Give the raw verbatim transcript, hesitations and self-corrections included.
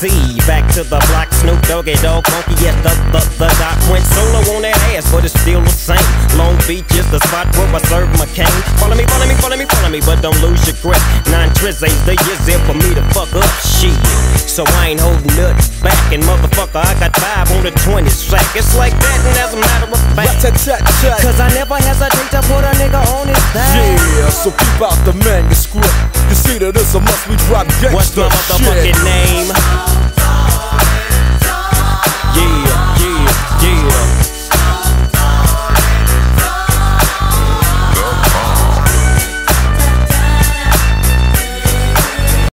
see. Back to the block, Snoop Doggy Dogg, Funky, yes, the, the, the doc went solo on that ass, but it's still the same. Long Beach is the spot where I serve my cane. Follow me, follow me, follow me, follow me, but don't lose your grip. Nine trizz ain't the years there for me to fuck up shit. So I ain't holding nothing back, and motherfucker, I got five on the twenty sack. It's like that, and as a matter of fact, cause I never hesitate to put a nigga on his back. Yeah, so keep out the manuscript. You see that it's a must we drop gangsta shit. What's my motherfucking name?